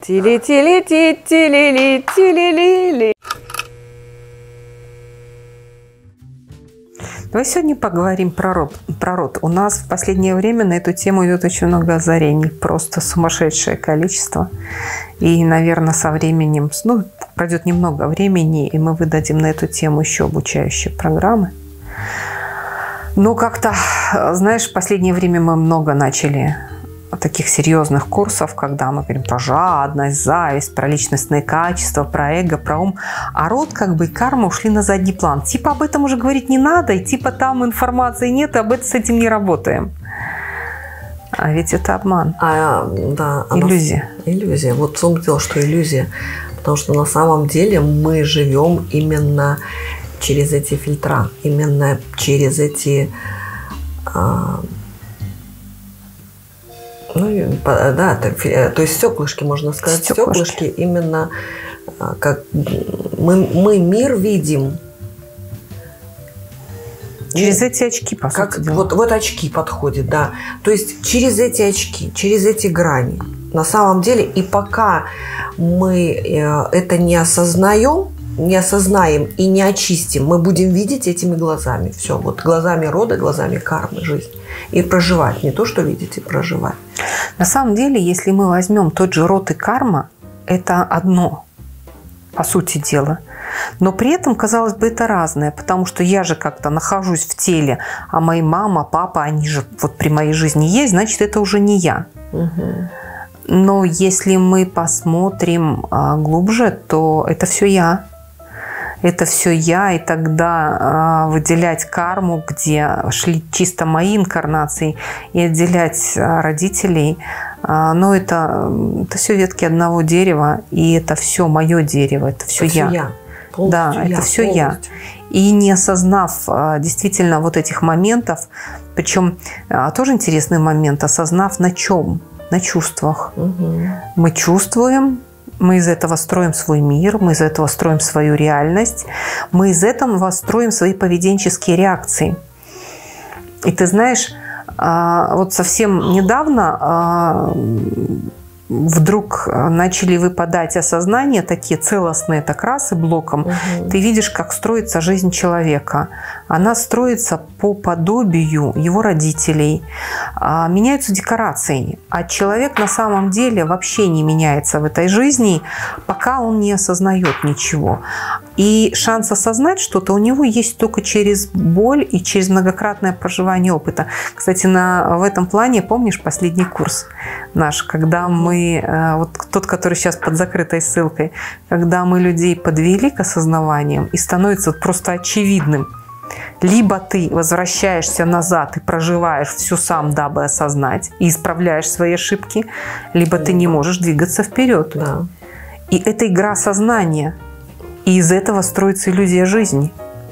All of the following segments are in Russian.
Тили-тили-ти-тили-ли-тили-ли-ли. Давай сегодня поговорим про род. У нас в последнее время на эту тему идет очень много озарений. Просто сумасшедшее количество. И, наверное, со временем, пройдет немного времени, и мы выдадим на эту тему еще обучающие программы. Но как-то, знаешь, в последнее время мы много начали таких серьезных курсов, когда мы говорим про жадность, зависть, про личностные качества, про эго, про ум. А род и карма ушли на задний план. Типа об этом уже говорить не надо, и типа там информации нет, и с этим не работаем. А ведь это обман. Да, иллюзия. Иллюзия. Вот в том дело, что иллюзия. Потому что на самом деле мы живем именно через эти фильтра, именно через эти... то есть стеклышки, можно сказать, стеклышки именно как мы мир видим. Через эти очки, по сути дела. Вот очки подходят, да. То есть через эти очки, через эти грани. На самом деле, и пока мы это не осознаем и не очистим, мы будем видеть этими глазами. Все, вот глазами рода, глазами кармы, жизнь. И проживать. Не то, что видеть, и проживать. На самом деле, если мы возьмем тот же род и карма, это одно, по сути дела. Но при этом, казалось бы, это разное, потому что я же как-то нахожусь в теле, а мои мама, папа, они же вот при моей жизни есть, значит, это уже не я. Угу. Но если мы посмотрим глубже, то это все я. Это все я, и тогда выделять карму, где шли чисто мои инкарнации, и отделять родителей, но это все ветки одного дерева, и это все мое дерево, это все я. Да, это все я. И не осознав действительно вот этих моментов, причем тоже интересный момент, осознав на чем? На чувствах. Угу. Мы чувствуем. Мы из этого строим свой мир, мы из этого строим свою реальность, мы из этого строим свои поведенческие реакции. И ты знаешь, вот совсем недавно вдруг начали выпадать осознания, такие целостные, так раз и блоком. Угу. Ты видишь, как строится жизнь человека. Она строится по подобию его родителей. Меняются декорации. А человек на самом деле вообще не меняется в этой жизни, пока он не осознает ничего. И шанс осознать что-то у него есть только через боль и через многократное проживание опыта. Кстати, в этом плане, помнишь последний курс наш, когда мы, вот тот, который сейчас под закрытой ссылкой, когда мы людей подвели к осознаваниям, и становится просто очевидным. Либо ты возвращаешься назад и проживаешь все сам, дабы осознать, и исправляешь свои ошибки, либо ты не можешь двигаться вперед. Да. И это игра сознания. И из этого строится иллюзия жизни.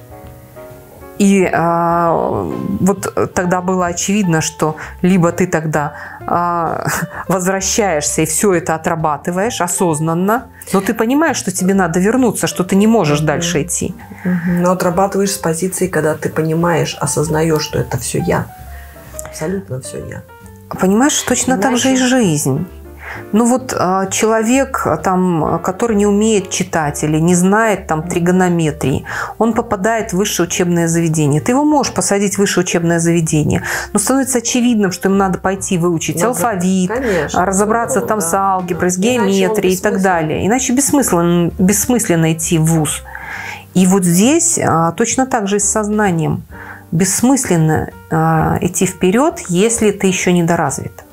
И вот тогда было очевидно, что либо ты тогда возвращаешься и все это отрабатываешь осознанно, но ты понимаешь, что тебе надо вернуться, что ты не можешь дальше идти. Но отрабатываешь с позиции, когда ты понимаешь, осознаешь, что это все я. Абсолютно все я. Понимаешь, точно так же и жизнь. Ну вот человек, который не умеет читать или не знает тригонометрии, он попадает в высшее учебное заведение. Ты его можешь посадить в высшее учебное заведение, но становится очевидным, что им надо пойти выучить алфавит, конечно, разобраться с алгеброй, с геометрией и так далее. Иначе бессмысленно идти в вуз. И вот здесь точно так же и с сознанием. Бессмысленно идти вперед, если ты еще недоразвит.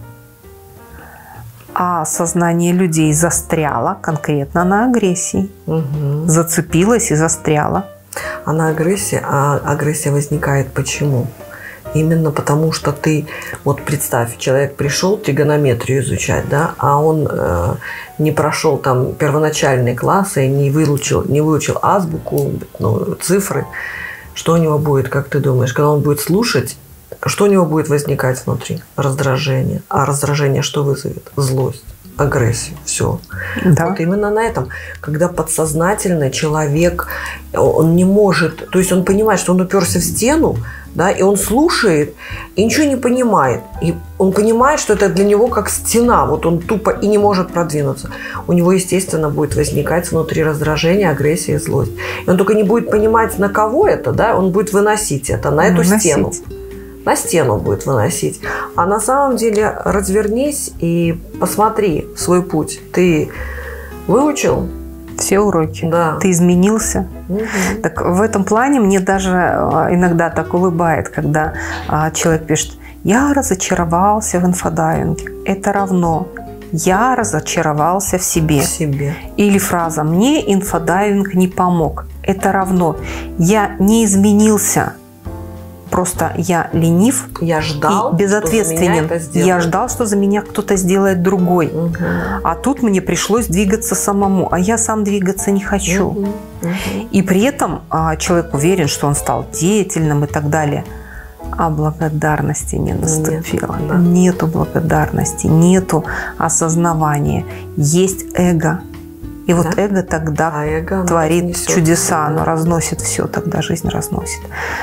А сознание людей застряло конкретно на агрессии. Угу. Зацепилось и застряло. Агрессия возникает почему? Именно потому, что ты, вот представь, человек пришел тригонометрию изучать, да, а он не прошел первоначальные классы, не выучил азбуку, цифры. Что у него будет, как ты думаешь, когда он будет слушать? Что у него будет возникать внутри? Раздражение. А раздражение что вызовет? Злость, агрессию. Все. Да. Вот именно на этом. Когда подсознательно человек, он не может... То есть он понимает, что он уперся в стену, да, и он слушает и ничего не понимает. И он понимает, что это для него как стена, вот он тупо и не может продвинуться. У него, естественно, будет возникать внутри раздражение, агрессия, злость. И он только не будет понимать, на кого это, да, он будет выносить это на эту стену. На стену будет выносить. А на самом деле развернись и посмотри свой путь. Ты выучил все уроки. Да. Ты изменился. Угу. Так в этом плане мне даже иногда так улыбает, когда человек пишет: «Я разочаровался в инфодайвинге». Это равно «Я разочаровался в себе». Или фраза «Мне инфодайвинг не помог». Это равно «Я не изменился». Просто я ленив, я ждал, и безответственен. Я ждал, что за меня кто-то сделает другой. Угу. А тут мне пришлось двигаться самому, а я сам двигаться не хочу. Угу. И при этом человек уверен, что он стал деятельным и так далее. А благодарности не наступило. Нет, да. Нету благодарности, нету осознавания. Есть эго. И вот эго тогда творит чудеса, оно разносит все, тогда жизнь разносит.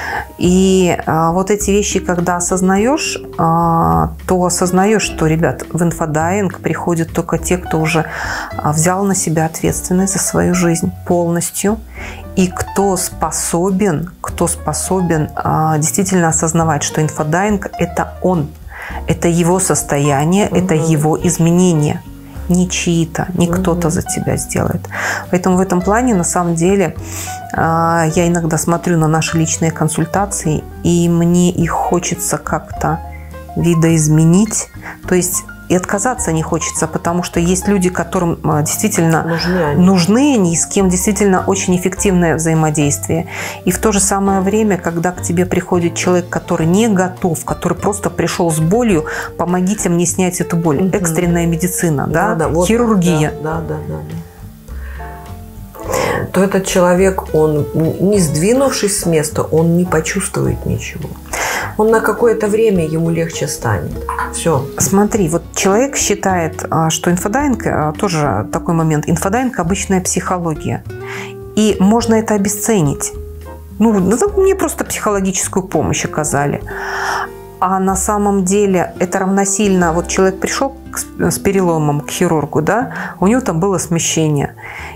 И вот эти вещи, когда осознаешь, то осознаешь, что, ребят, в инфодайвинг приходят только те, кто уже взял на себя ответственность за свою жизнь полностью, и кто способен действительно осознавать, что инфодайвинг – это он, это его состояние, это его изменение. Не чьи-то, не кто-то за тебя сделает. Поэтому в этом плане, на самом деле, я иногда смотрю на наши личные консультации, и мне их хочется как-то видоизменить. То есть и отказаться не хочется, потому что есть люди, которым действительно нужны они, с кем действительно очень эффективное взаимодействие. И в то же самое время, когда к тебе приходит человек, который не готов, который просто пришел с болью, помогите мне снять эту боль. Экстренная медицина, вот, хирургия. Да. То этот человек, он не сдвинувшись с места, он не почувствует ничего. Он на какое-то время, ему легче станет. Все. Смотри, вот человек считает, что инфодайвинг, тоже такой момент, инфодайвинг – обычная психология. И можно это обесценить. Мне просто психологическую помощь оказали. А на самом деле это равносильно, вот человек пришел с переломом к хирургу, да, у него там было смещение.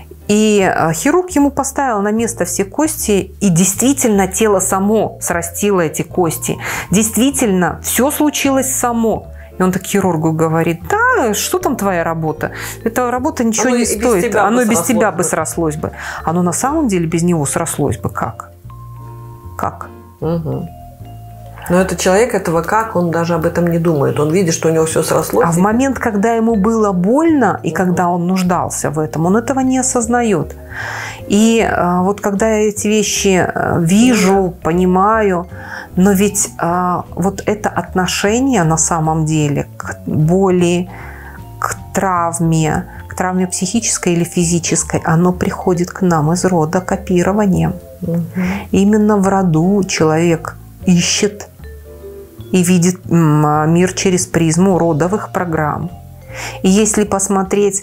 И хирург ему поставил на место все кости, и действительно тело само срастило эти кости. Действительно, все случилось само. И он так хирургу говорит: да, что там твоя работа? Эта работа ничего не стоит. Оно без тебя бы срослось бы. Оно на самом деле без него срослось бы как? Как? Угу. Но этот человек он даже об этом не думает. Он видит, что у него все срослось. А в момент, когда ему было больно, и когда он нуждался в этом, он этого не осознает. И вот когда я эти вещи вижу, понимаю, но ведь вот это отношение на самом деле к боли, к травме психической или физической, оно приходит к нам из рода копированием. Именно в роду человек ищет и видит мир через призму родовых программ. И если посмотреть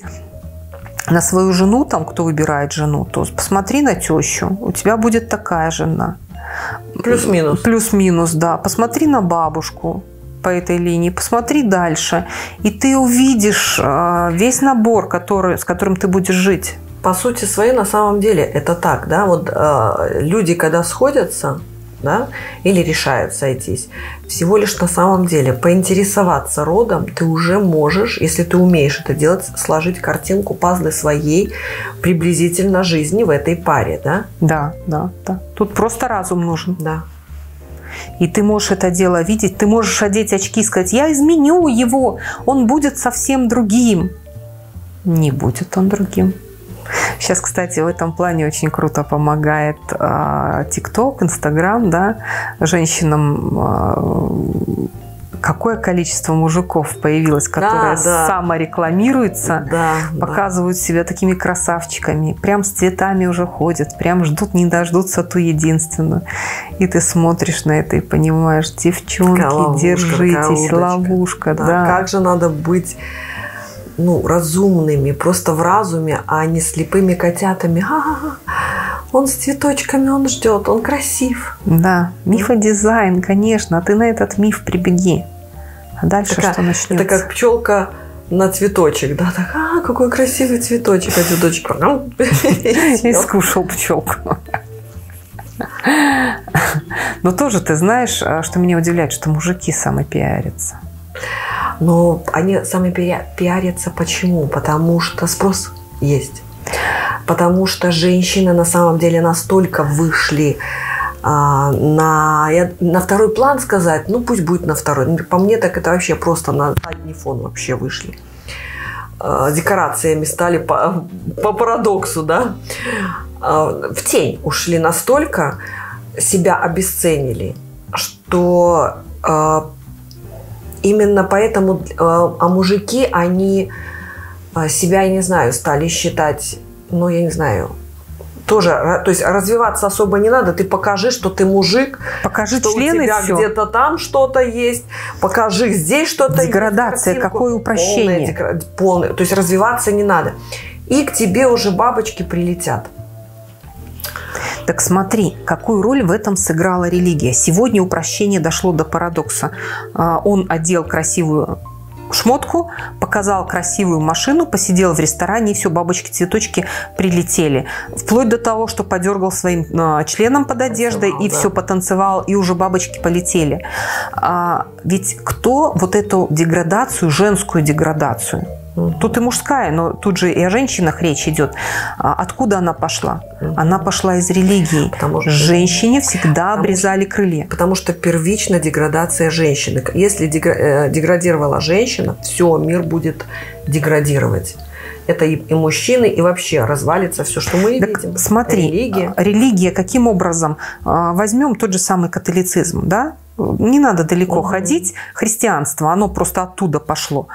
на свою жену, там, кто выбирает жену, то посмотри на тещу, у тебя будет такая жена. Плюс-минус. Плюс-минус, да. Посмотри на бабушку по этой линии, посмотри дальше, и ты увидишь весь набор, с которым ты будешь жить. По сути своей, на самом деле, это так, да, вот люди, когда сходятся, да, или решают сойтись, всего лишь на самом деле поинтересоваться родом ты уже можешь, если ты умеешь это делать, сложить картинку, пазлы своей приблизительно жизни в этой паре, да? Да. Тут просто разум нужен. Да. И ты можешь это дело видеть, ты можешь одеть очки и сказать: я изменю его, он будет совсем другим. Не будет он другим. Сейчас, кстати, в этом плане очень круто помогает ТикТок, Инстаграм, да, женщинам. Какое количество мужиков появилось, которые саморекламируются, показывают себя такими красавчиками, прям с цветами уже ходят, прям ждут, не дождутся ту единственную. И ты смотришь на это и понимаешь: девчонки, ловушка, держитесь, ловушка. Да. Как же надо быть разумными, просто в разуме, а не слепыми котятами. Он с цветочками, он ждет, он красив. Да, мифодизайн, конечно. А ты на этот миф прибеги. А дальше что начнется? Это как пчелка на цветочек, да, так, какой красивый цветочек, а цветочек и скушал пчелку. Но тоже ты знаешь, что меня удивляет, что мужики самопиарятся. Но они самопиарятся почему? Потому что спрос есть. Потому что женщины на самом деле настолько вышли на второй план сказать, ну пусть будет на второй. По мне так это вообще просто на задний фон вообще вышли. Декорациями стали по парадоксу, да. В тень ушли настолько, себя обесценили, что именно поэтому мужики, они себя, я не знаю, стали считать, ну, я не знаю, тоже, то есть развиваться особо не надо, ты покажи, что ты мужик, покажи что члены, у тебя где-то там что-то есть, покажи здесь что-то есть. Деградация, какое упрощение. Полное, то есть развиваться не надо. И к тебе уже бабочки прилетят. Так смотри, какую роль в этом сыграла религия. Сегодня упрощение дошло до парадокса. Он одел красивую шмотку, показал красивую машину, посидел в ресторане, и все, бабочки, цветочки прилетели. Вплоть до того, что подергал своим членом под одеждой, и все, потанцевал, и уже бабочки полетели. Ведь кто вот эту деградацию, женскую деградацию, тут и мужская, но тут же и о женщинах речь идет. Откуда она пошла? Она пошла из религии. Женщине всегда обрезали крылья. Потому что первична деградация женщины. Если деградировала женщина, все, мир будет деградировать. Это и мужчины, и вообще развалится все, что мы видим. Смотри, религия каким образом? Возьмем тот же самый католицизм, да? Не надо далеко ходить. Христианство, оно просто оттуда пошло.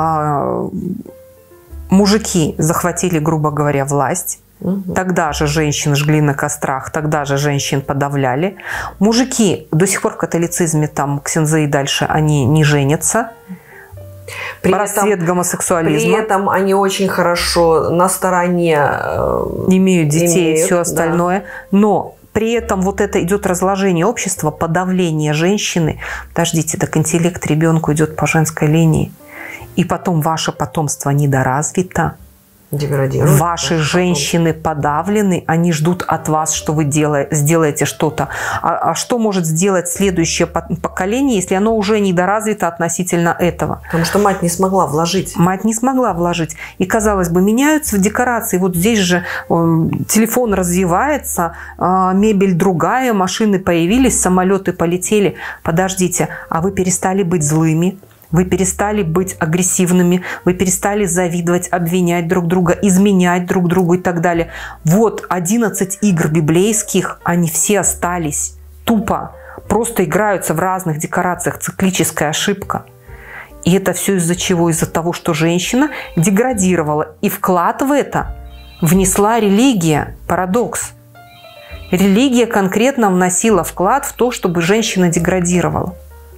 Мужики захватили, грубо говоря, власть. Тогда же женщин жгли на кострах, тогда же женщин подавляли. Мужики до сих пор в католицизме, там, ксензы и дальше, они не женятся. Расцвет гомосексуализма. При этом они очень хорошо на стороне имеют детей и все остальное. Да. Но при этом вот это идет разложение общества, подавление женщины. Подождите, так интеллект ребенку идет по женской линии. И потом ваше потомство недоразвито. Деградирует. Ваши женщины подавлены, они ждут от вас, что вы сделаете что-то. А что может сделать следующее поколение, если оно уже недоразвито относительно этого? Потому что мать не смогла вложить. Мать не смогла вложить. И, казалось бы, меняются декорации. Вот здесь же телефон развивается, мебель другая, машины появились, самолеты полетели. Подождите, а вы перестали быть злыми? Вы перестали быть агрессивными, вы перестали завидовать, обвинять друг друга, изменять друг другу и так далее. Вот 11 игр библейских, они все остались тупо, просто играются в разных декорациях, циклическая ошибка. И это все из-за чего? Из-за того, что женщина деградировала. И вклад в это внесла религия. Парадокс. Религия конкретно вносила вклад в то, чтобы женщина деградировала.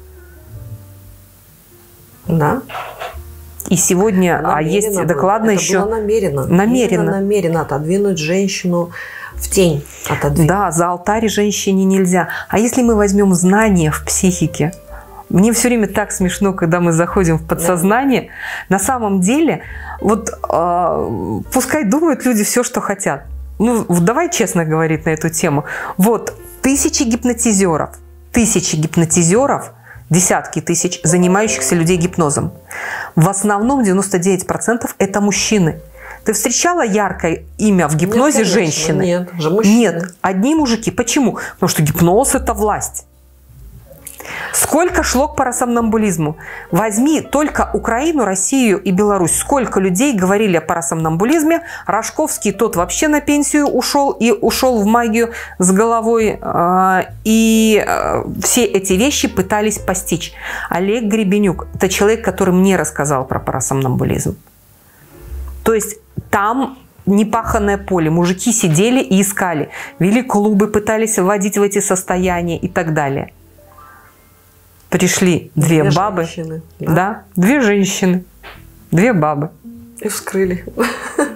Да. И сегодня есть докладно еще... Было намеренно отодвинуть женщину в тень. Да, за алтарь женщине нельзя. А если мы возьмем знания в психике? Мне все время так смешно, когда мы заходим в подсознание. Да. На самом деле, вот пускай думают люди все, что хотят. Ну, давай честно говорить на эту тему. Вот тысячи гипнотизеров, десятки тысяч занимающихся людей гипнозом. В основном 99% это мужчины. Ты встречала яркое имя в гипнозе? Нет, конечно, женщины? Нет, же мужчины. Нет, одни мужики. Почему? Потому что гипноз – это власть. Сколько шло к парасомнамбулизму? Возьми только Украину, Россию и Беларусь. Сколько людей говорили о парасомнамбулизме. Рожковский, тот вообще на пенсию ушел и ушел в магию с головой. И все эти вещи пытались постичь. Олег Гребенюк – это человек, который мне рассказал про парасомнамбулизм. То есть там непаханное поле. Мужики сидели и искали. Вели клубы, пытались вводить в эти состояния и так далее. Пришли две бабы, женщины, да, две женщины, две бабы. И вскрыли.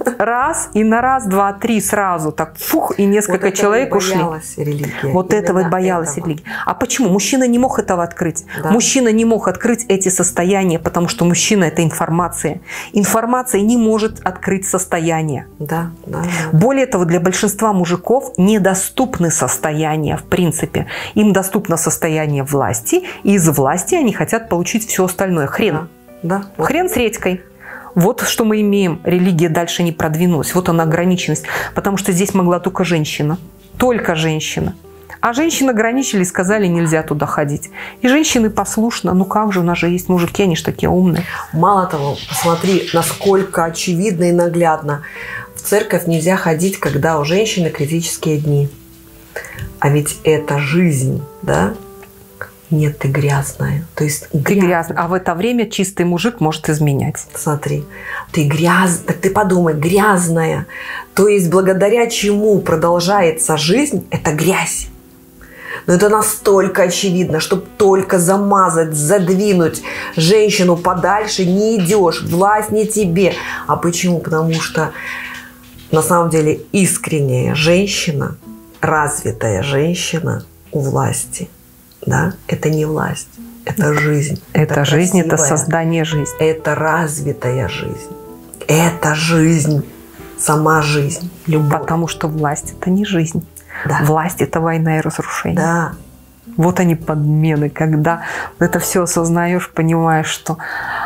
Раз, и на раз, два, три сразу так фух, и несколько человек ушли. Вот этого боялась религия. А почему? Мужчина не мог этого открыть. Да. Мужчина не мог открыть эти состояния, потому что мужчина – это информация. Информация не может открыть состояние. Да. Более того, для большинства мужиков недоступны состояния, в принципе. Им доступно состояние власти, и из власти они хотят получить все остальное. Хрен. Да. Хрен с редькой. Вот что мы имеем. Религия дальше не продвинулась. Вот она ограниченность. Потому что здесь могла только женщина. Только женщина. А женщин ограничили и сказали, нельзя туда ходить. И женщины послушно. Ну как же, у нас же есть мужики, они же такие умные. Мало того, посмотри, насколько очевидно и наглядно. В церковь нельзя ходить, когда у женщины критические дни. А ведь это жизнь, да? Нет, ты грязная. То есть ты грязная. А в это время чистый мужик может изменять. Смотри, ты грязная. Так ты подумай, грязная. То есть благодаря чему продолжается жизнь, это грязь. Но это настолько очевидно, чтобы только замазать, задвинуть женщину подальше не идешь. Власть не тебе. А почему? Потому что на самом деле искренняя женщина, развитая женщина у власти. Да? Это не власть, это жизнь. Это жизнь, это создание жизни. Это развитая жизнь. Это жизнь, сама жизнь, любовь. Потому что власть – это не жизнь. Да. Власть – это война и разрушение. Да. Вот они подмены, когда это все осознаешь, понимаешь, что…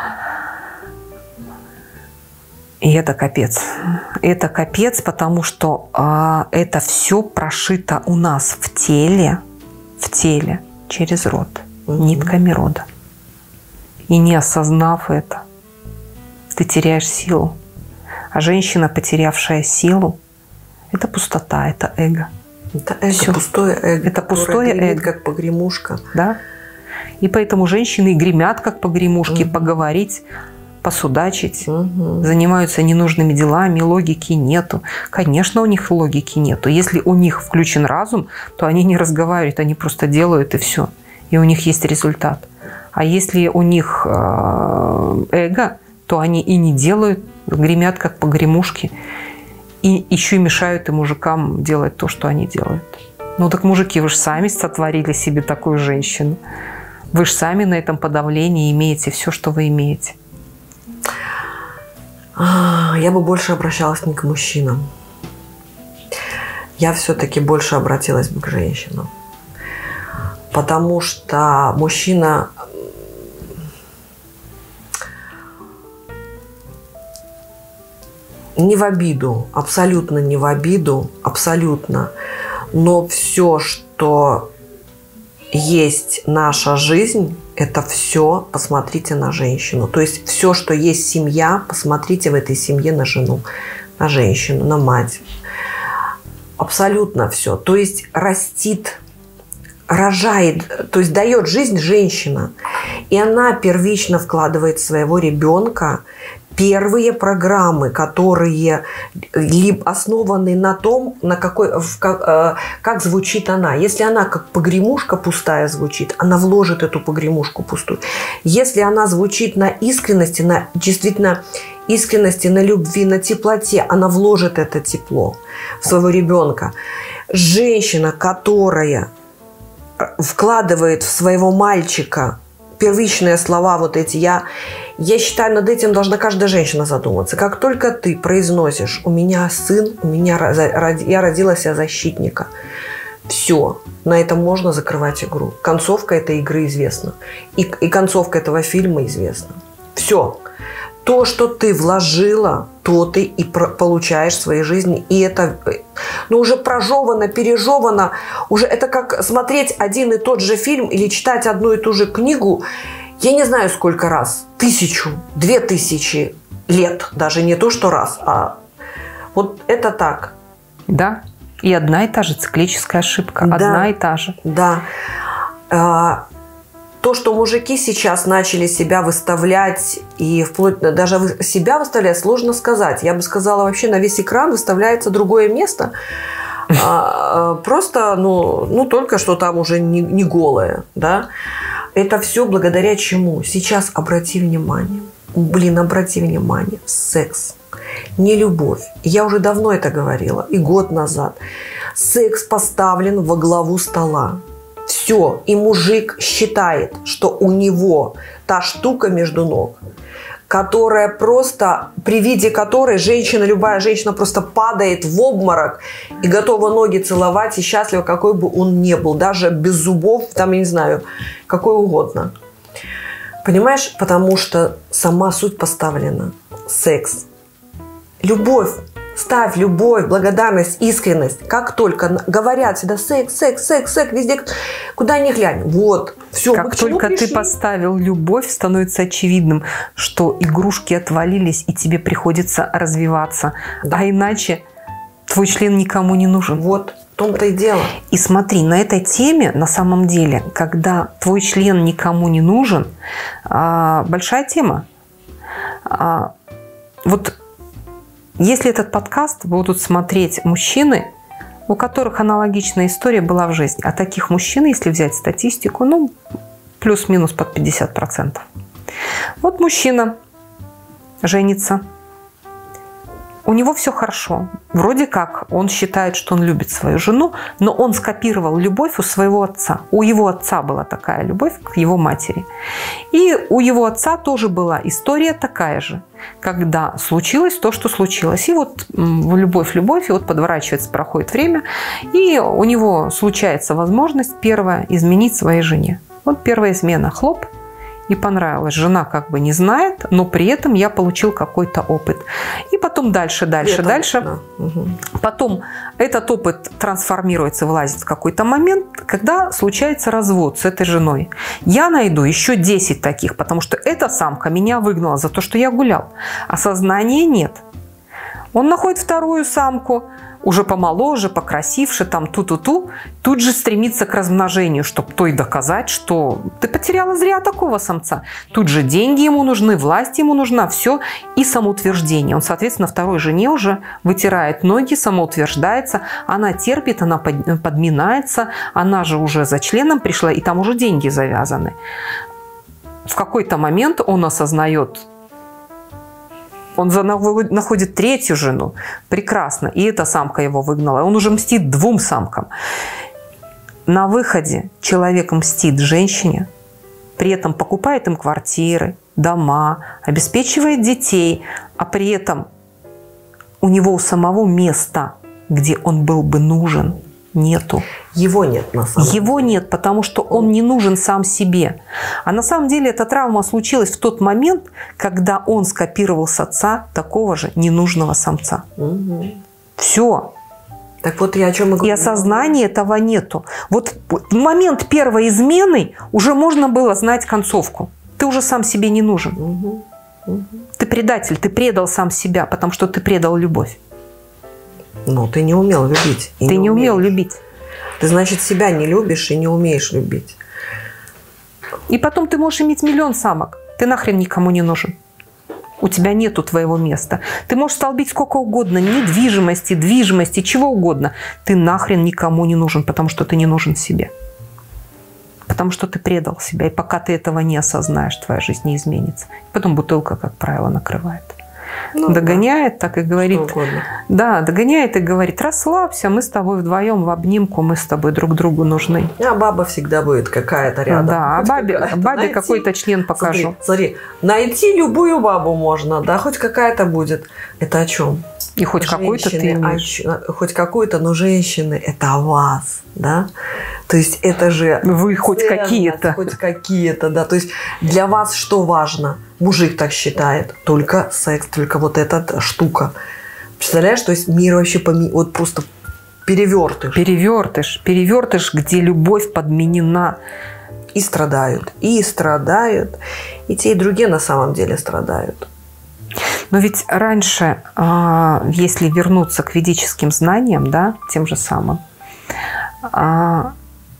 И это капец. Это капец, потому что это все прошито у нас в теле через род, нитками рода. И не осознав это, ты теряешь силу. А женщина, потерявшая силу, это пустота, это эго. Это эго, всё. Пустое эго. Это пустое эго. Как погремушка. Да. И поэтому женщины и гремят, как погремушки, поговорить, посудачить, занимаются ненужными делами, логики нету. Конечно, у них логики нету. Если у них включен разум, то они не разговаривают, они просто делают и все. И у них есть результат. А если у них эго, то они и не делают, гремят как погремушки, и еще и мешают и мужикам делать то, что они делают. Ну так, мужики, вы же сами сотворили себе такую женщину. Вы же сами на этом подавлении имеете все, что вы имеете. Я бы больше обращалась не к мужчинам. Я все-таки больше обратилась бы к женщинам. Потому что мужчина не в обиду, абсолютно не в обиду, абсолютно. Но все, что есть наша жизнь, это все посмотрите на женщину. То есть все, что есть семья, посмотрите в этой семье на жену, на женщину, на мать. Абсолютно все. То есть растит, рожает, то есть дает жизнь женщина. И она первично вкладывает в своего ребенка первые программы, которые либо основаны на том, как звучит она. Если она как погремушка пустая звучит, она вложит эту погремушку пустую. Если она звучит на искренности, на действительно искренности, на любви, на теплоте, она вложит это тепло в своего ребенка. Женщина, которая вкладывает в своего мальчика первичные слова вот эти, я считаю, над этим должна каждая женщина задуматься. Как только ты произносишь «у меня сын, я родила себя защитника», все, на этом можно закрывать игру. Концовка этой игры известна. И концовка этого фильма известна. Все. То, что ты вложила, то ты и получаешь в своей жизни. И это уже прожевано, пережевано. Уже это как смотреть один и тот же фильм или читать одну и ту же книгу. Я не знаю, сколько раз. 1000, 2000 лет. Даже не то, что раз. А вот это так. Да. И одна и та же циклическая ошибка. Да. Одна и та же. Да. То, что мужики сейчас начали себя выставлять, и вплоть даже себя выставлять, сложно сказать. Я бы сказала, вообще на весь экран выставляется другое место. Просто, только что там уже не голое. Да? Это все благодаря чему? Сейчас обрати внимание. Обрати внимание. Секс. Не любовь. Я уже давно это говорила, и год назад. Секс поставлен во главу стола. Все. И мужик считает, что у него та штука между ног, которая просто, при виде которой женщина, любая женщина просто падает в обморок и готова ноги целовать, и счастлива, какой бы он ни был. Даже без зубов, там, я не знаю, какой угодно. Понимаешь? Потому что сама суть поставлена. Секс. Любовь. Ставь любовь, благодарность, искренность. Как только говорят всегда секс, секс, секс, секс, везде, куда ни глянь. Вот, все. Как только ты поставил любовь, становится очевидным, что игрушки отвалились, и тебе приходится развиваться. Да. А иначе твой член никому не нужен. Вот, в том-то и дело. И смотри, на этой теме, на самом деле, когда твой член никому не нужен, большая тема. Вот если этот подкаст будут смотреть мужчины, у которых аналогичная история была в жизни, а таких мужчин, если взять статистику, ну, плюс-минус под 50%. Вот мужчина женится, у него все хорошо. Вроде как он считает, что он любит свою жену, но он скопировал любовь у своего отца. У его отца была такая любовь к его матери. И у его отца тоже была история такая же, когда случилось то, что случилось. И вот любовь, и вот подворачивается, проходит время, и у него случается возможность первая изменить своей жене. Вот первая измена, хлоп. И понравилось. Жена как бы не знает, но при этом я получил какой-то опыт. И потом дальше. Да. Угу. Потом этот опыт трансформируется, вылазит в какой-то момент, когда случается развод с этой женой. Я найду еще 10 таких, потому что эта самка меня выгнала за то, что я гулял. А сознания нет. Он находит вторую самку, уже помоложе, покрасивше, там ту-ту-ту, тут же стремится к размножению, чтобы той доказать, что ты потеряла зря такого самца. Тут же деньги ему нужны, власть ему нужна, все, и самоутверждение. Он, соответственно, второй жене уже вытирает ноги, самоутверждается, она терпит, она подминается, она же уже за членом пришла, и там уже деньги завязаны. В какой-то момент он осознает, он находит третью жену. Прекрасно. И эта самка его выгнала. Он уже мстит 2 самкам. На выходе человек мстит женщине, при этом покупает им квартиры, дома, обеспечивает детей, а при этом у него у самого места, где он был бы нужен, нету. Его нет на самом деле. Его нет, потому что он не нужен сам себе. А на самом деле эта травма случилась в тот момент, когда он скопировал с отца такого же ненужного самца. Угу. Все. Так вот я о чем и говорю. И осознания этого нету. Вот в момент первой измены уже можно было знать концовку. Ты уже сам себе не нужен. Угу. Угу. Ты предатель, ты предал сам себя, потому что ты предал любовь. Но ты не умел любить. Ты не умел любить. Ты, значит, себя не любишь и не умеешь любить. И потом ты можешь иметь миллион самок. Ты нахрен никому не нужен. У тебя нету твоего места. Ты можешь столбить сколько угодно недвижимости, движимости, чего угодно. Ты нахрен никому не нужен, потому что ты не нужен себе. Потому что ты предал себя. И пока ты этого не осознаешь, твоя жизнь не изменится. Потом бутылка, как правило, накрывает. Ну, догоняет, да. Так и говорит. Да, догоняет и говорит: расслабься, мы с тобой вдвоем в обнимку, мы с тобой друг другу нужны. А баба всегда будет какая-то рядом. Да, а бабе какой-то член покажу. Смотри, найти любую бабу можно, да, хоть какая-то будет. Это о чем? И хоть какой-то ты имеешь. Хоть какой-то, но женщины – это о вас, да? То есть это же… Вы хоть какие-то. Хоть какие-то, да. То есть для вас что важно? Мужик так считает. Только секс, только вот эта штука. Представляешь, то есть мир вообще вот просто перевертыш. Перевертыш, где любовь подменена. И страдают. И те, и другие на самом деле страдают. Но ведь раньше, если вернуться к ведическим знаниям, да, тем же самым, к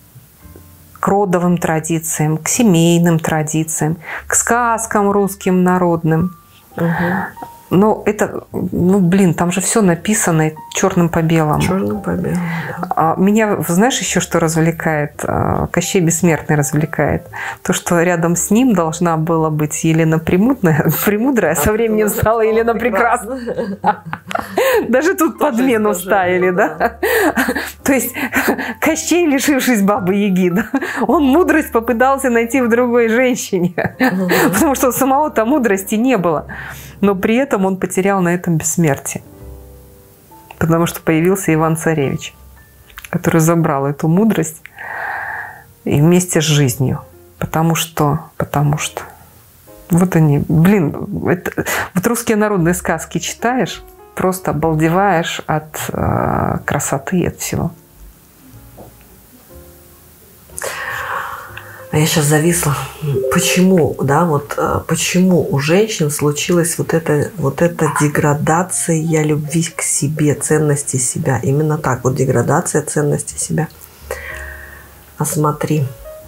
родовым традициям, к семейным традициям, к сказкам русским народным, Но это, ну, блин, там же все написано черным по белому. Черным по белому, да. Меня, знаешь, еще что развлекает? Кощей Бессмертный развлекает. То, что рядом с ним должна была быть Елена Премудрая, а со временем стала Елена Прекрасная. Даже тут подмену ставили, да? То есть Кощей, лишившись Бабы-Яги, он мудрость попытался найти в другой женщине. Потому что у самого-то мудрости не было. Но при этом он потерял на этом бессмертие. Потому что появился Иван-Царевич, который забрал эту мудрость и вместе с жизнью. Потому что вот они, блин, вот русские народные сказки читаешь, просто обалдеваешь от красоты и от всего. А я сейчас зависла. Почему, да, вот почему у женщин случилась вот эта деградация любви к себе, ценности себя? Именно так, вот деградация ценности себя. А смотри,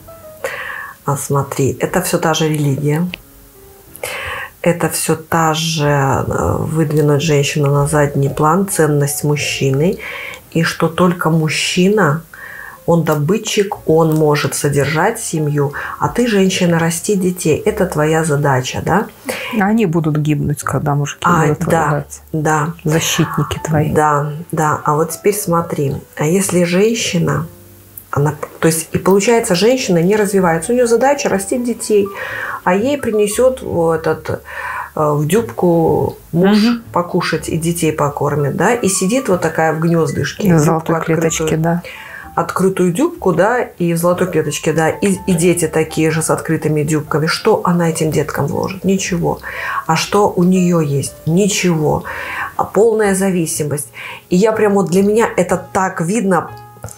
это все та же религия. Это все та же выдвинуть женщину на задний план, ценность мужчины. И что только мужчина... Он добытчик, он может содержать семью, а ты, женщина, расти детей. Это твоя задача, да? Они будут гибнуть, когда мужики будут воевать. Да. Защитники твои. Да. А вот теперь смотри. А если женщина, то есть и получается, женщина не развивается. У нее задача растить детей, а ей принесет в дюбку муж покушать и детей покормит, да? И сидит вот такая в гнездышке. В золотой клеточке, да. Открытую дюбку, да, и в золотой клеточке, да, и дети такие же с открытыми дюбками. Что она этим деткам вложит? Ничего. А что у нее есть? Ничего. Полная зависимость. И я прямо для меня это так видно.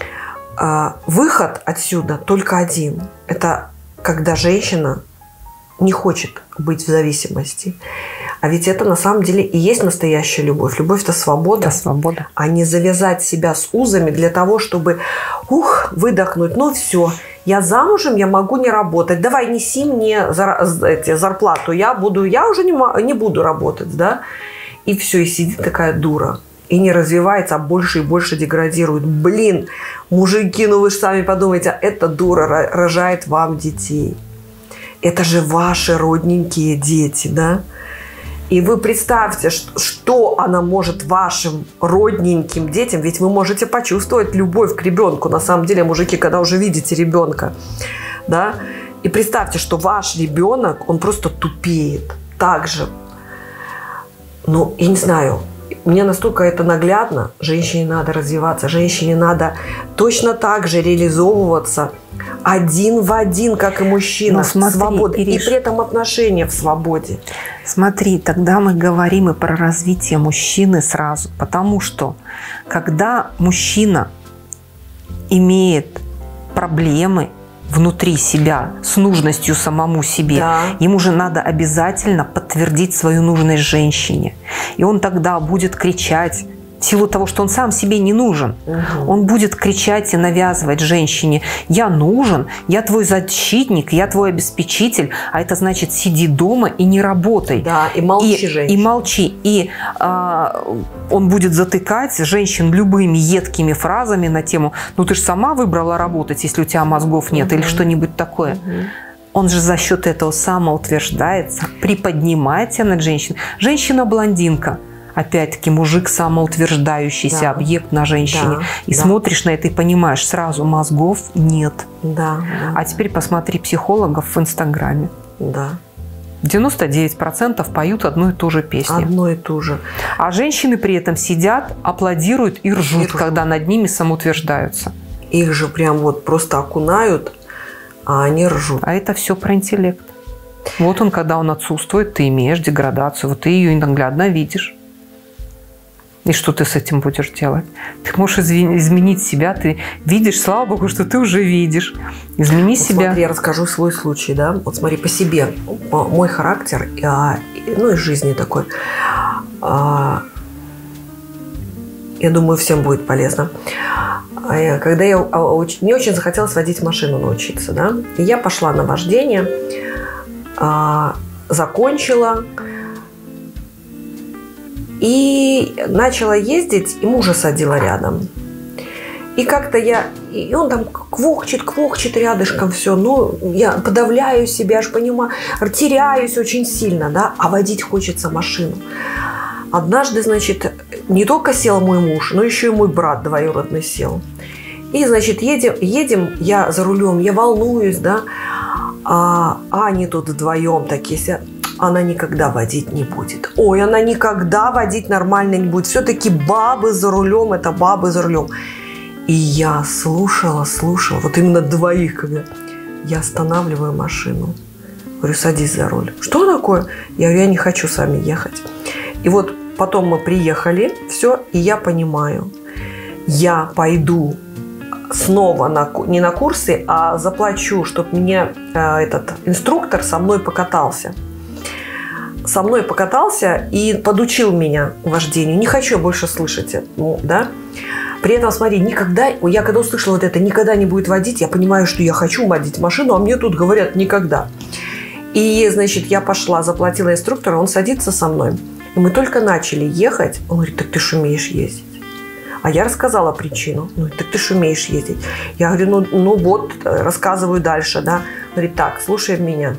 Выход отсюда только один. Это когда женщина не хочет быть в зависимости. А ведь это на самом деле и есть настоящая любовь. Любовь – это свобода. Это свобода. А не завязать себя с узами для того, чтобы выдохнуть. Ну все, я замужем, я могу не работать. Давай неси мне зарплату. Я уже не буду работать. Да? И все, и сидит такая дура. И не развивается, а больше и больше деградирует. Блин, мужики, ну вы же сами подумайте, эта дура рожает вам детей. Это же ваши родненькие дети, да? И вы представьте, что она может вашим родненьким детям, ведь вы можете почувствовать любовь к ребенку. На самом деле, мужики, когда уже видите ребенка, да, и представьте, что ваш ребенок, он просто тупеет. Так же. Ну, я не знаю, мне настолько это наглядно. Женщине надо развиваться, женщине надо точно так же реализовываться один в один, как и мужчина. Свобода. И при этом отношения в свободе. Смотри, тогда мы говорим и про развитие мужчины сразу. Потому что, когда мужчина имеет проблемы внутри себя с нужностью самому себе, да, ему же надо обязательно подтвердить свою нужность женщине. И он тогда будет кричать, в силу того, что он сам себе не нужен. Он будет кричать и навязывать женщине: я нужен, я твой защитник, я твой обеспечитель, а это значит, сиди дома и не работай. Да, и молчи, женщина. И молчи. И он будет затыкать женщин любыми едкими фразами на тему: ну ты же сама выбрала работать, если у тебя мозгов нет, или что-нибудь такое. Он же за счет этого самоутверждается, приподнимает себя над женщиной. Женщина-блондинка. Опять-таки мужик самоутверждающийся, да, объект на женщине. Да, и смотришь на это и понимаешь, сразу мозгов нет. Да. А теперь посмотри психологов в Инстаграме. Да. 99% поют одну и ту же песню. Одну и ту же. А женщины при этом сидят, аплодируют и ржут, когда над ними самоутверждаются. Их же прям вот просто окунают, а они ржут. А это все про интеллект. Вот он, когда он отсутствует, ты имеешь деградацию. Вот ты ее наглядно видишь. И что ты с этим будешь делать? Ты можешь изменить себя, ты видишь, слава богу, что ты уже видишь. Измени себя. Смотри, я расскажу свой случай, да. Вот смотри, по себе. Мой характер, ну, из жизни такой. Я думаю, всем будет полезно. Когда мне очень захотелось водить машину, научиться, да. И я пошла на вождение, закончила. И начала ездить, и мужа садила рядом. И как-то и он там квохчет рядышком все. Ну, я подавляю себя, аж понимаю, теряюсь очень сильно, да, а водить хочется машину. Однажды, значит, не только сел мой муж, но еще и мой брат двоюродный сел. И, значит, едем, я за рулем, я волнуюсь, да, а они тут вдвоем такие, она никогда водить не будет. Ой, она никогда водить нормально не будет. Все-таки бабы за рулем, это бабы за рулем. И я слушала, вот именно двоих, когда я останавливаю машину. Говорю, садись за руль. Что такое? Я говорю, я не хочу с вами ехать. И вот потом мы приехали, все, и я понимаю, я пойду снова не на курсы, а заплачу, чтобы мне этот инструктор со мной покатался. Со мной покатался и подучил меня вождению. Не хочу я больше слышать это, да. При этом, смотри, я когда услышала вот это, никогда не будет водить, я понимаю, что я хочу водить машину, а мне тут говорят никогда. И, значит, я пошла, заплатила инструктору, он садится со мной. И мы только начали ехать, он говорит, так ты ж умеешь ездить. А я рассказала причину. Ну, так ты ж умеешь ездить. Я говорю, ну вот, рассказываю дальше, да. Он говорит, так, слушай меня.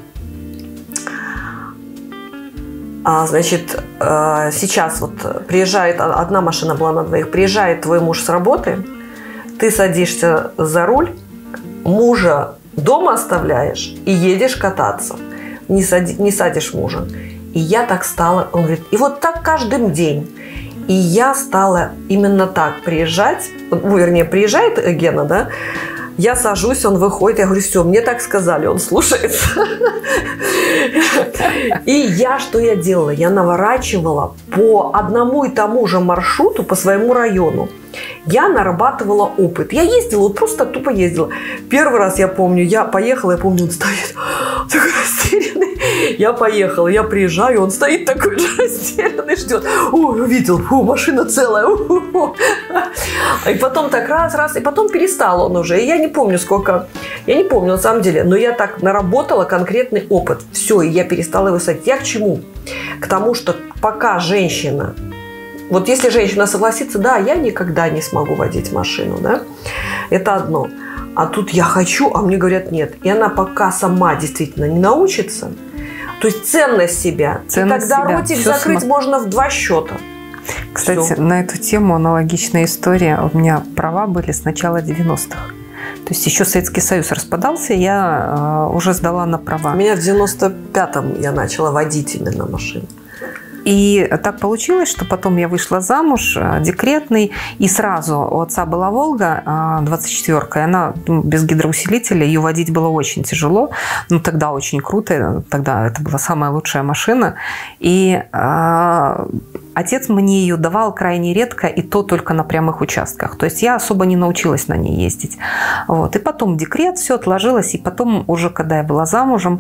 Значит, сейчас вот приезжает, одна машина была на двоих, приезжает твой муж с работы, ты садишься за руль, мужа дома оставляешь и едешь кататься. Не садишь мужа. И я так стала, он говорит, и вот так каждый день. И я стала именно так приезжать, вернее, приезжает Гена, да, я сажусь, он выходит, я говорю, все, мне так сказали, он слушается. И что я делала? Я наворачивала по одному и тому же маршруту по своему району. Я нарабатывала опыт. Я ездила, вот просто тупо ездила. Первый раз я помню, я поехала, я помню, он стоит такой растерянный. Я поехала, я приезжаю, он стоит такой же растерянный, ждет. О, увидел, машина целая. И потом так раз, и потом перестал он уже. И я не помню сколько, я не помню на самом деле, но я так наработала конкретный опыт. Все, и я перестала его садить. Я к чему? К тому, что пока женщина, вот если женщина согласится, да, я никогда не смогу водить машину, да, это одно. А тут я хочу, а мне говорят нет. И она пока сама действительно не научится, то есть ценность себя. Ценность и тогда себя. ротик Все закрыть можно в 2 счета. Кстати, Все. На эту тему аналогичная история. У меня права были с начала 90-х. То есть еще Советский Союз распадался, я уже сдала на права. У меня в 95-м я начала водить именно машину. И так получилось, что потом я вышла замуж, декретный, и сразу у отца была «Волга» 24-ка, и она без гидроусилителя, ее водить было очень тяжело, но тогда очень круто, тогда это была самая лучшая машина. И отец мне ее давал крайне редко, и то только на прямых участках. То есть я особо не научилась на ней ездить. Вот. И потом декрет, все отложилось, и потом уже, когда я была замужем,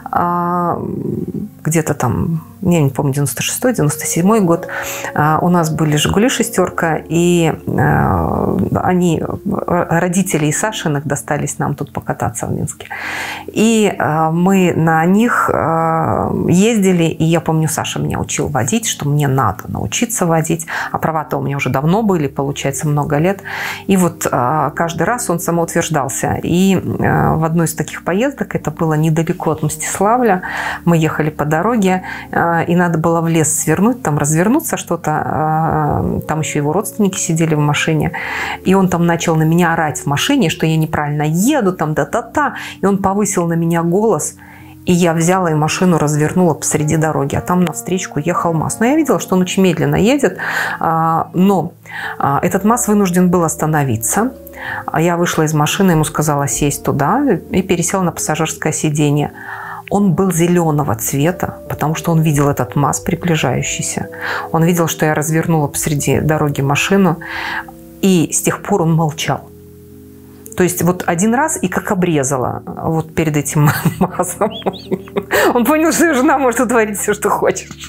где-то там, я не помню, 96-й, 97-й год, у нас были «Жигули» шестерка, и они, родители Сашиных, достались нам тут покататься в Минске. И мы на них ездили, и я помню, Саша меня учил водить, что мне надо научиться водить, а права-то у меня уже давно были, получается, много лет. И вот каждый раз он самоутверждался. И в одной из таких поездок, это было недалеко от Мстиславля, мы ехали по дороге, и надо было в лес свернуть, там развернуться что-то, там еще его родственники сидели в машине, и он там начал на меня орать в машине, что я неправильно еду, там да-та-та, и он повысил на меня голос, и я взяла и машину развернула посреди дороги, а там навстречу ехал МАЗ. Но я видела, что он очень медленно едет, но этот МАЗ вынужден был остановиться. Я вышла из машины, ему сказала сесть туда и пересела на пассажирское сиденье. Он был зеленого цвета, потому что он видел этот МАЗ приближающийся. Он видел, что я развернула посреди дороги машину, и с тех пор он молчал. То есть вот один раз и как обрезала вот перед этим МАЗом. Он понял, что жена может утворить все, что хочешь.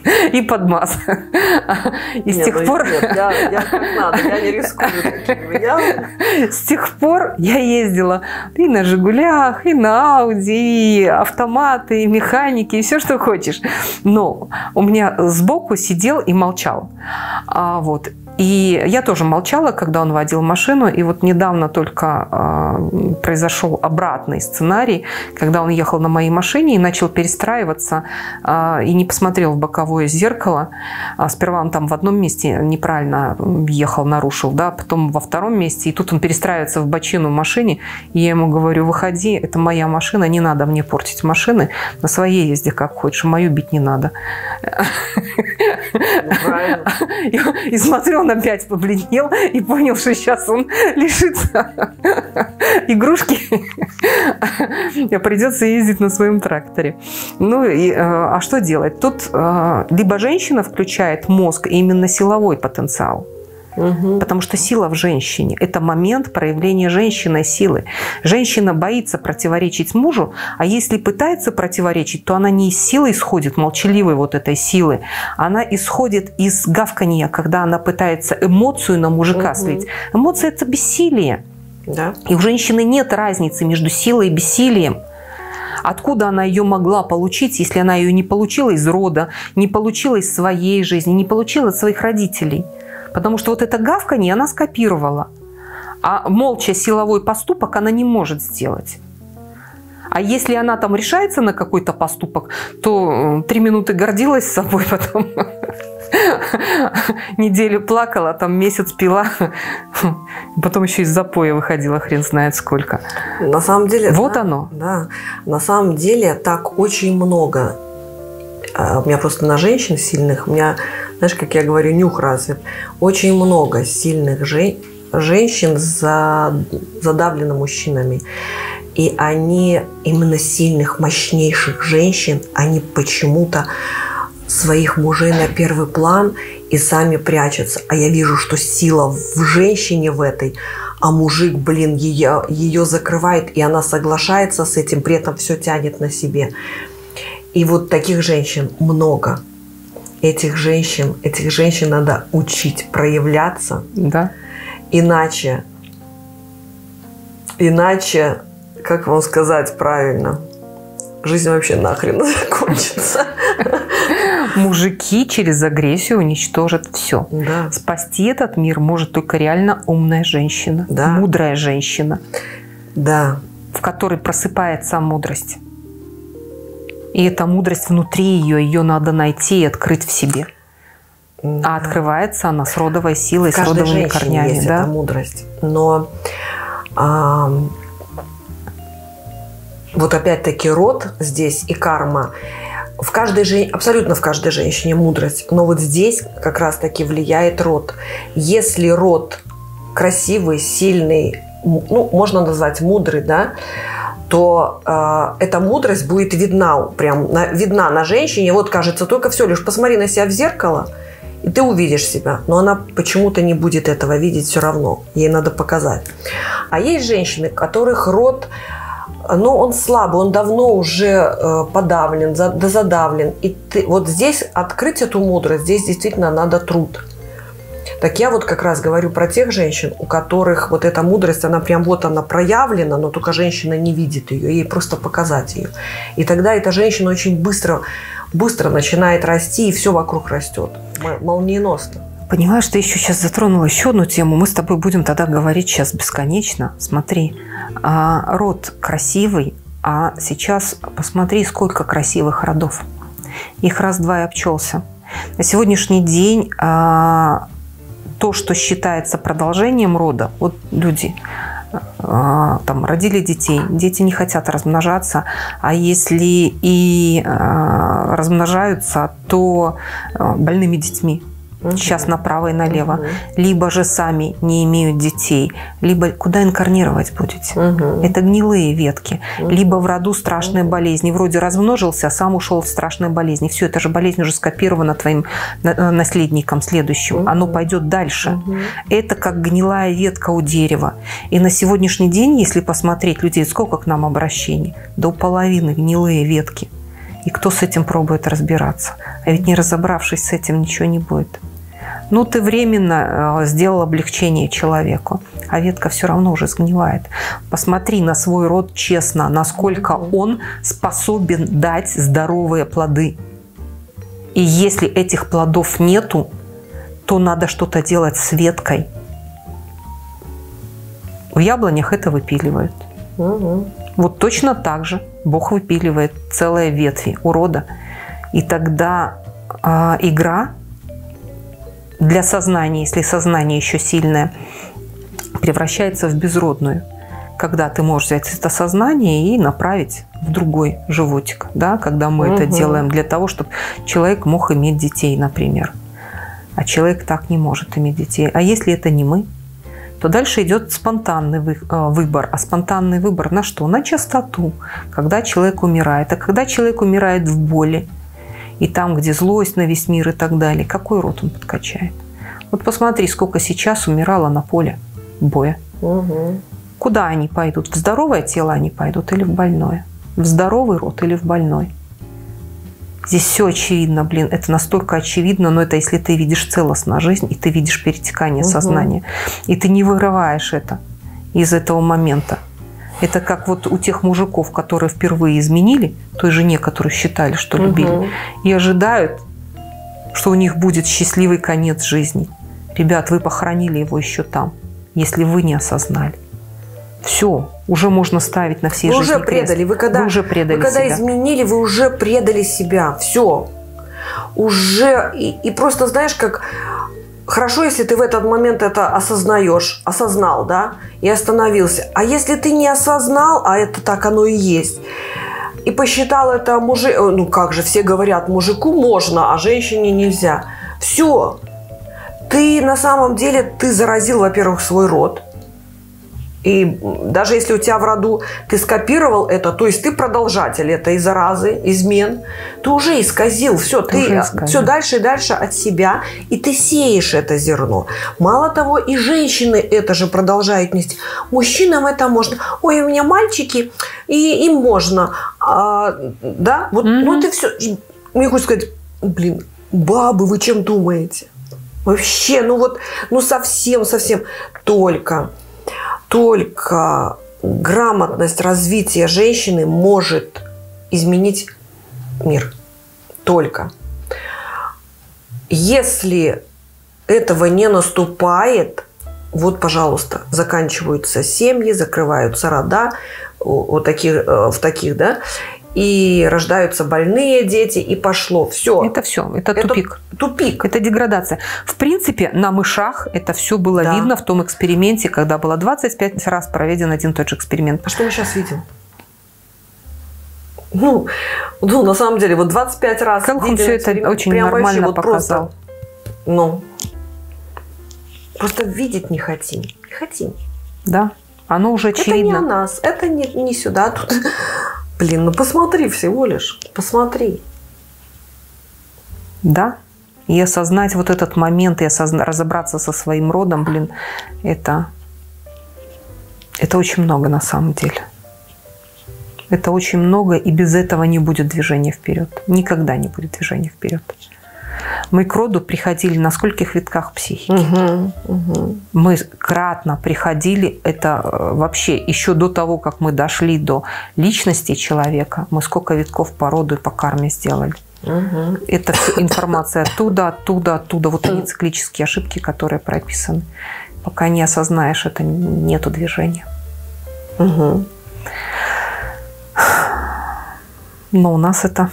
и подмаз. И с тех пор... Нет, я как надо, я не рискую такими. С тех пор я ездила и на «Жигулях», и на «Ауди», и автоматы, и механики, и все, что хочешь. Но у меня сбоку сидел и молчал. Вот. И я тоже молчала, когда он водил машину. И вот недавно только произошел обратный сценарий, когда он ехал на моей машине и начал перестраиваться, и не посмотрел в боковое зеркало. Сперва он там в одном месте неправильно ехал, нарушил, да, потом во втором месте. И тут он перестраивается в бочину в машине. И я ему говорю: выходи, это моя машина, не надо мне портить машины. На своей езде как хочешь, мою бить не надо. И смотрю, он опять побледнел и понял, что сейчас он лишится игрушки, и придется ездить на своем тракторе. Ну, а что делать? Тут либо женщина включает мозг, и именно силовой потенциал, потому что сила в женщине – это момент проявления женщиной силы. Женщина боится противоречить мужу, а если пытается противоречить, то она не из силы исходит, молчаливой вот этой силы, она исходит из гавканья, когда она пытается эмоцию на мужика слить. Эмоция – это бессилие. Да. И у женщины нет разницы между силой и бессилием. Откуда она ее могла получить, если она ее не получила из рода, не получила из своей жизни, не получила от своих родителей? Потому что вот это гавканье она скопировала. А молча силовой поступок она не может сделать. А если она там решается на какой-то поступок, то 3 минуты гордилась собой, потом неделю плакала, там месяц пила, потом еще из запоя выходила хрен знает сколько. На самом деле... Вот да, оно. Да. На самом деле так очень много. У меня просто на женщин сильных, у меня, знаешь, как я говорю, нюх развит. Очень много сильных женщин задавлены мужчинами. И они, именно сильных, мощнейших женщин, они почему-то своих мужей на первый план и сами прячутся. А я вижу, что сила в женщине в этой, а мужик, блин, ее закрывает, и она соглашается с этим, при этом все тянет на себе. И вот таких женщин много. Этих женщин надо учить проявляться. Да. Иначе, как вам сказать правильно, жизнь вообще нахрен закончится. Мужики через агрессию уничтожат все. Да. Спасти этот мир может только реально умная женщина, да. Мудрая женщина, да. в которой просыпается мудрость. И эта мудрость внутри ее надо найти и открыть в себе. Да. А открывается она с родовой силой, с родовыми корнями. Есть эта мудрость. Но вот опять-таки род здесь и карма. Абсолютно в каждой женщине мудрость. Но вот здесь как раз-таки влияет род. Если род красивый, сильный, ну, можно назвать мудрый, да, то эта мудрость будет видна на женщине. Вот кажется, только все лишь посмотри на себя в зеркало, и ты увидишь себя. Но она почему-то не будет этого видеть все равно. Ей надо показать. А есть женщины, которых род, но он слабый, он давно уже подавлен, задавлен. И вот здесь открыть эту мудрость, здесь действительно надо труд. Так я вот как раз говорю про тех женщин, у которых вот эта мудрость, она прям вот она проявлена, но только женщина не видит ее, ей просто показать ее. И тогда эта женщина очень быстро начинает расти, и все вокруг растет. Молниеносно. Понимаешь, ты еще сейчас затронула еще одну тему. Мы с тобой будем тогда говорить сейчас бесконечно. Смотри, род красивый, а сейчас посмотри, сколько красивых родов. Их раз-два и обчелся. На сегодняшний день то, что считается продолжением рода, вот люди там родили детей, дети не хотят размножаться, а если и размножаются, то больными детьми. Сейчас направо и налево. Либо же сами не имеют детей, либо куда инкарнировать будете? Это гнилые ветки. Либо в роду страшные болезни. Вроде размножился, а сам ушел в страшные болезни. Все, эта же болезнь уже скопирована твоим наследником следующим. Оно пойдет дальше. Это как гнилая ветка у дерева. И на сегодняшний день, если посмотреть людей, сколько к нам обращений? До половины гнилые ветки. И кто с этим пробует разбираться? А ведь не разобравшись с этим, ничего не будет. Ну, ты временно сделал облегчение человеку, а ветка все равно уже сгнивает. Посмотри на свой род честно, насколько он способен дать здоровые плоды. И если этих плодов нету, то надо что-то делать с веткой. В яблонях это выпиливают. Вот точно так же Бог выпиливает целые ветви урода. И тогда игра для сознания, если сознание еще сильное, превращается в безродную. Когда ты можешь взять это сознание и направить в другой животик. Да? Когда мы это делаем для того, чтобы человек мог иметь детей, например. А человек так не может иметь детей. А если это не мы, то дальше идет спонтанный выбор. А спонтанный выбор на что? На чистоту. Когда человек умирает. А когда человек умирает в боли, и там, где злость на весь мир и так далее, какой род он подкачает? Вот посмотри, сколько сейчас умирало на поле боя. Куда они пойдут? В здоровое тело они пойдут или в больное? В здоровый род или в больной? Здесь все очевидно, блин. Это настолько очевидно, но это если ты видишь целостно жизнь, и ты видишь перетекание сознания, и ты не вырываешь это из этого момента. Это как вот у тех мужиков, которые впервые изменили той жене, которую считали, что любили, и ожидают, что у них будет счастливый конец жизни. Ребят, вы похоронили его еще там, если вы не осознали. Все, уже можно ставить на всей жизни уже предали. крест. Вы уже предали вы когда себя. Изменили, вы уже предали себя. Все. Уже. И просто знаешь, как хорошо, если ты в этот момент это осознал, да, и остановился. А если ты не осознал, а это так оно и есть, и посчитал это ну как же, все говорят, мужику можно, а женщине нельзя. Все. Ты на самом деле, ты заразил, во-первых, свой род. И даже если у тебя в роду ты скопировал это, то есть ты продолжатель этой заразы, измен, ты уже исказил все, ты все дальше и дальше от себя, и ты сеешь это зерно. Мало того, и женщины это же продолжают нести. Мужчинам это можно. Ой, у меня мальчики, и им можно. Да, вот, вот и все. Мне хочется сказать, блин, бабы, вы чем думаете? Вообще, ну вот, ну совсем только грамотность развития женщины может изменить мир. Только. Если этого не наступает, вот, пожалуйста, заканчиваются семьи, закрываются рода, вот таких, в таких, да, и рождаются больные дети, и пошло. Все. Это все. Это тупик. Тупик. Это деградация. В принципе, на мышах это все было видно в том эксперименте, когда было 25 раз проведен один и тот же эксперимент. А что мы сейчас видим? Ну, на самом деле, вот 25 раз. Как он все это очень нормально вот показал. Просто, просто видеть не хотим. Не хотим. Да. Оно уже очевидно. Это не о нас. Это не сюда. Тут... Блин, ну посмотри всего лишь. Посмотри. Да. И осознать вот этот момент, и разобраться со своим родом, блин, это очень много на самом деле. Это очень много, и без этого не будет движения вперед. Никогда не будет движения вперед. Мы к роду приходили на скольких витках психики? Мы кратно приходили, это вообще еще до того, как мы дошли до личности человека, мы сколько витков по роду и по карме сделали. Это информация оттуда. Вот они циклические ошибки, которые прописаны. Пока не осознаешь это, нету движения. Но у нас это...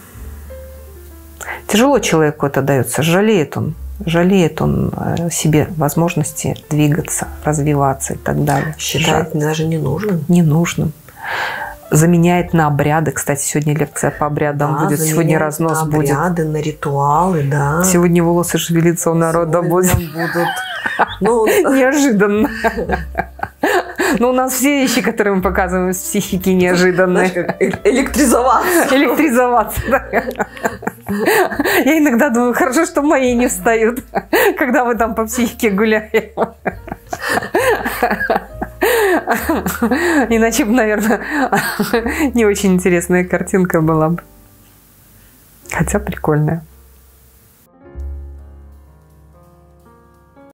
Тяжело человеку это дается, жалеет он себе возможности двигаться, развиваться и так далее. Считает даже ненужным. Ненужным. Заменяет на обряды. Кстати, сегодня лекция по обрядам будет. Сегодня разнос будет. На обряды, на ритуалы, да. Сегодня волосы шевелиться у народа будут. Неожиданно. Но у нас все вещи, которые мы показываем из психики, неожиданные. Электризоваться. Электризоваться, да. Я иногда думаю, хорошо, что мои не встают, когда мы там по психике гуляем. Иначе бы, наверное, не очень интересная картинка была бы. хотя прикольная.